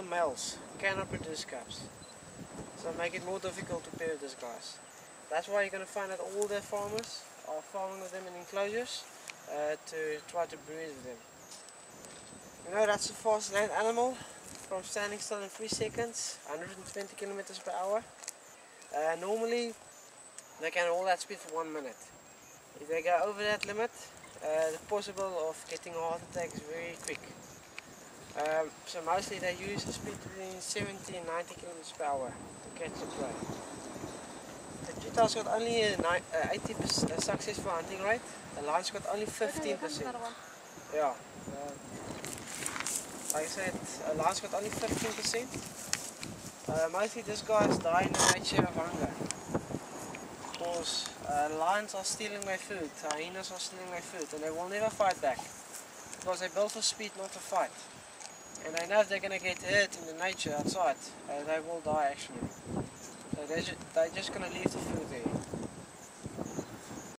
males cannot produce cubs, so make it more difficult to pair with these guys. That's why you're going to find that all the farmers are farming with them in enclosures to try to breed with them. You know, that's the fastest land animal, from standing still in 3 seconds, 120 kilometers per hour. Normally they can hold that speed for 1 minute. If they go over that limit, the possible of getting a heart attack is very quick. So mostly they use a speed between 70 and 90 kilometers per hour to catch the prey. The cheetah's got only an 80% successful hunting rate. The lion's got only 15%. Yeah. Like I said, a lion's got only 15%. Mostly these guys die in the nature of hunger. Because lions are stealing their food, hyenas are stealing their food, and they will never fight back. Because they're built for speed, not for fight. And they know if they're going to get hurt in the nature outside, they will die actually. So they're just going to leave the food there.